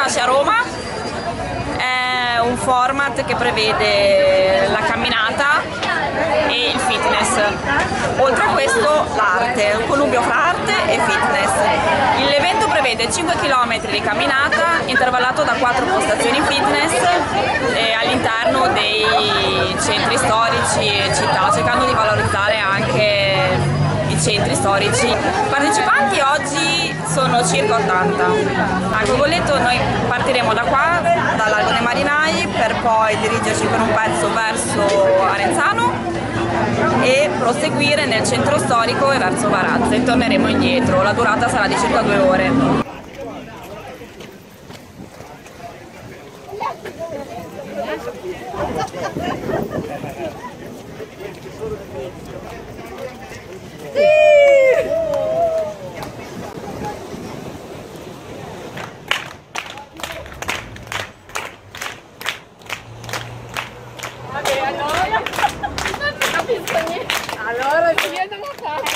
nasce a Roma, è un format che prevede la camminata e il fitness. Oltre a questo l'arte, un connubio fra arte e fitness. L'evento prevede 5 km di camminata intervallato da 4 postazioni fitness all'interno dei centri storici e città, cercando di valorizzare anche i centri storici. I partecipanti oggi sono circa 80. A Cogoleto noi partiremo da qua, dal Largo dei Marinai, per poi dirigerci per un pezzo verso Arenzano e proseguire nel centro storico e verso Varazze e torneremo indietro. La durata sarà di circa 2 ore. Allora ci vedono qua.